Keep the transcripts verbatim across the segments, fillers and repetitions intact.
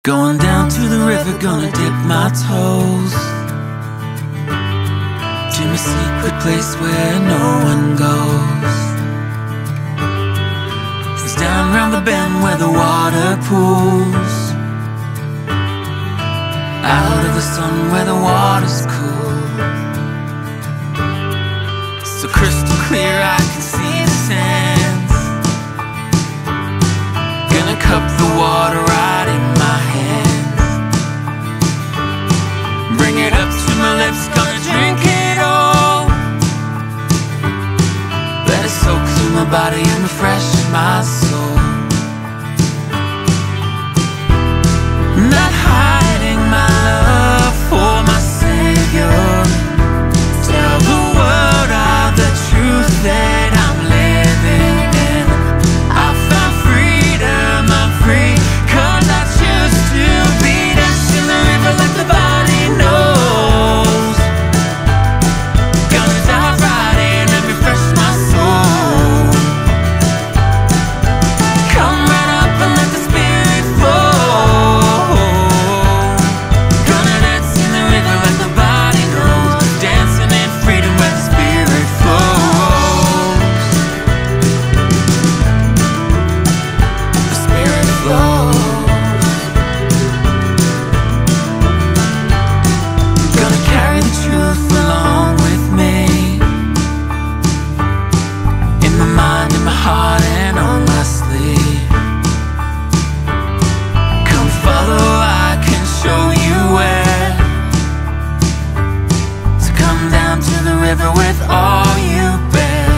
Going down to the river, gonna dip my toes to my secret place where no one goes. It's down round the bend where the water pools, out of the sun where the water's cool. So crystal clear I can see the sands. Gonna cup the water right in my hands, bring it up to my lips, gonna drink it all. Let it soak through my body and refresh my soul. Not hiding my love for my Savior. Tell the world of the truth that I'm living in. I found freedom, I'm free, 'cause I choose to be dancing the river like the body knows. Gonna dive right in and refresh my soul. Come right up and let the spirit flow. Gonna dance in the river like the body knows, dancing in freedom where the spirit flows. The spirit flows. Gonna carry the truth along with me, in my mind, in my heart, and on my sleeve. Come follow, I can show you where to come down to the river with all you bear.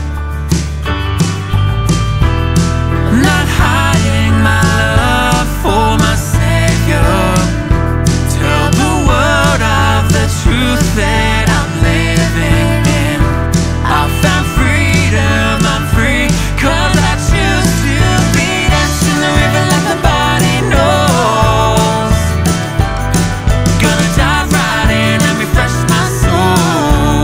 Not hiding my love for my Savior. Tell the world of the truth that I'm living in. I found freedom, I'm free, 'cause I choose to be dancing the river like the body knows. Gonna dive right in and refresh my soul.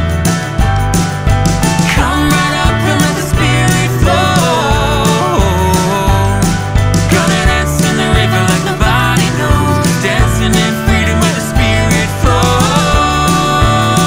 Come right up and let the spirit flow. Gonna dance in the river like the body knows, dancing in freedom where the spirit flows.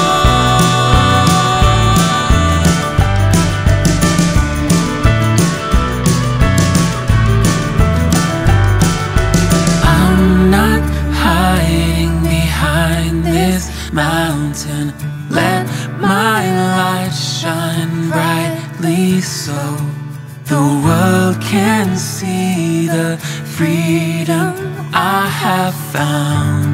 I'm not hiding behind this mountain. Let my light shine brightly so the world can see the freedom I have found.